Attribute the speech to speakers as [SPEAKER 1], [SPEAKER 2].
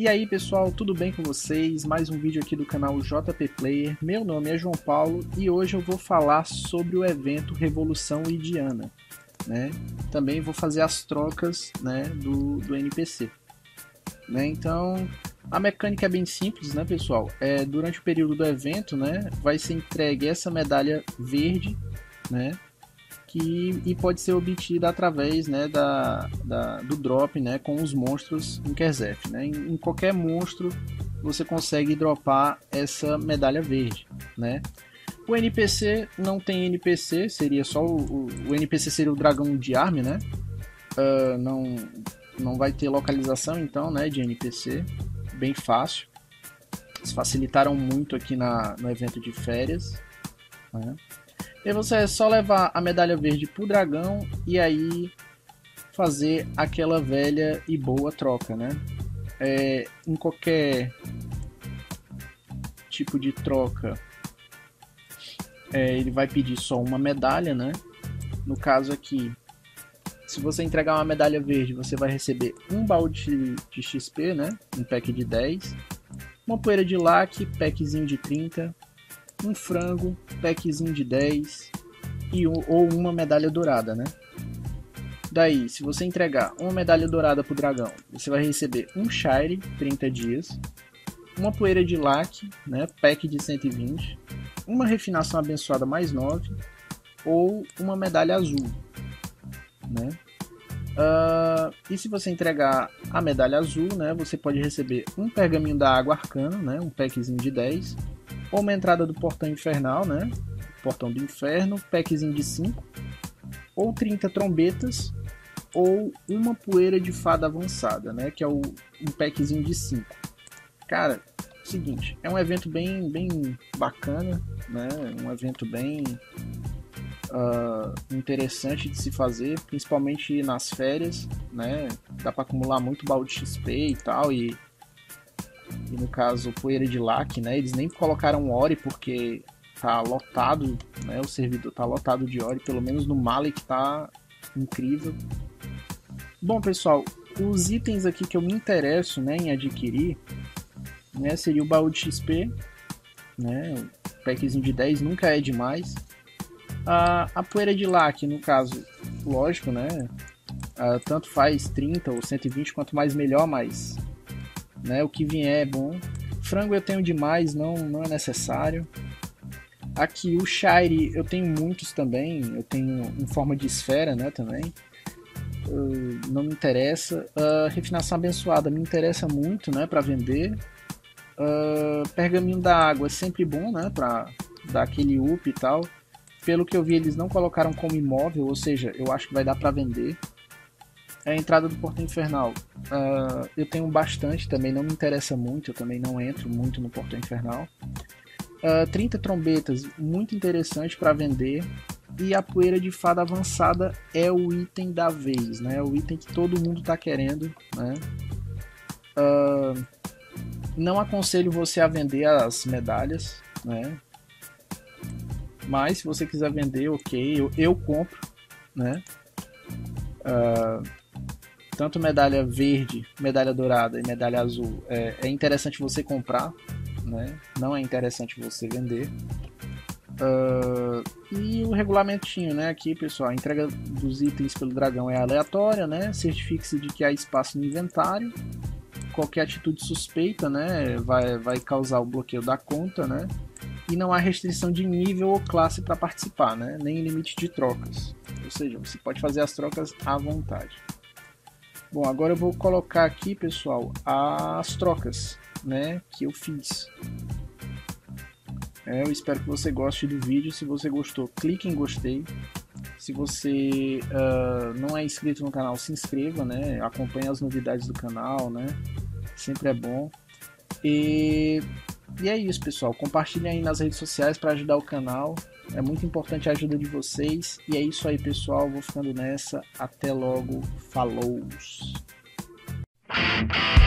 [SPEAKER 1] E aí pessoal, tudo bem com vocês? Mais um vídeo aqui do canal JP Player. Meu nome é João Paulo e hoje eu vou falar sobre o evento Revolução Idiana, né? Também vou fazer as trocas, né, do NPC, né? Então a mecânica é bem simples, né, pessoal? Durante o período do evento, né, vai ser entregue essa medalha verde, né? E pode ser obtida através, né, do drop, né, com os monstros em Kerzef, né? Em qualquer monstro você consegue dropar essa medalha verde, né? O NPC não tem NPC, seria só o NPC seria o dragão de Arm, né? Não vai ter localização então, né, de NPC, bem fácil. Eles facilitaram muito aqui no evento de férias, né? E você é só levar a medalha verde pro dragão e aí fazer aquela velha e boa troca, né? Em qualquer tipo de troca, ele vai pedir só uma medalha, né? No caso aqui, se você entregar uma medalha verde, você vai receber um baú de XP, né? Um pack de 10, uma poeira de lac, packzinho de 30, um frango, packzinho de 10 ou uma medalha dourada, né? Daí, se você entregar uma medalha dourada pro dragão, você vai receber um Shire, 30 dias, uma poeira de lac, né, pack de 120, uma refinação abençoada mais 9 ou uma medalha azul, né? E se você entregar a medalha azul, né, você pode receber um pergaminho da água arcana, né, um packzinho de 10, ou uma entrada do portão infernal, né? Portão do inferno, packzinho de 5, ou 30 trombetas, ou uma poeira de fada avançada, né? Que é um packzinho de 5. Cara, seguinte, é um evento bem bacana, né? Um evento bem interessante de se fazer, principalmente nas férias, né? Dá para acumular muito baú de XP e tal, e no caso poeira de lac, né? Eles nem colocaram Ori porque tá lotado, né? O servidor tá lotado de Ori, pelo menos no Malik tá incrível. Bom, pessoal, os itens aqui que eu me interesso, né, em adquirir, né, seria o baú de XP, né? O packzinho de 10 nunca é demais. A poeira de lac, no caso, lógico, né? Tanto faz 30 ou 120, quanto mais melhor, mas, né, o que vier é bom. Frango eu tenho demais, não é necessário. Aqui o Shire eu tenho muitos também, eu tenho em forma de esfera, né, também. Não me interessa. Refinação abençoada me interessa muito, né, para vender. Pergaminho da água é sempre bom, né, para dar aquele up e tal. Pelo que eu vi, eles não colocaram como imóvel, ou seja, eu acho que vai dar para vender. A entrada do Portão Infernal, eu tenho bastante, também não me interessa muito, eu também não entro muito no Portão Infernal. 30 trombetas, muito interessante para vender. E a poeira de fada avançada é o item da vez, né? É o item que todo mundo está querendo, né? Não aconselho você a vender as medalhas, né? Mas se você quiser vender, ok, eu compro, né? Tanto medalha verde, medalha dourada e medalha azul é interessante você comprar, né? Não é interessante você vender. E o regulamentinho, né? Aqui, pessoal, a entrega dos itens pelo dragão é aleatória, né? Certifique-se de que há espaço no inventário. Qualquer atitude suspeita, né, vai causar o bloqueio da conta, né? E não há restrição de nível ou classe para participar, né? Nem limite de trocas. Ou seja, você pode fazer as trocas à vontade. Bom, agora eu vou colocar aqui, pessoal, as trocas, né, que eu fiz. Eu espero que você goste do vídeo. Se você gostou, clique em gostei. Se você não é inscrito no canal, se inscreva, né? Acompanhe as novidades do canal, né? Sempre é bom. E é isso, pessoal. Compartilhem aí nas redes sociais para ajudar o canal. É muito importante a ajuda de vocês. E é isso aí, pessoal. Vou ficando nessa. Até logo. Falou!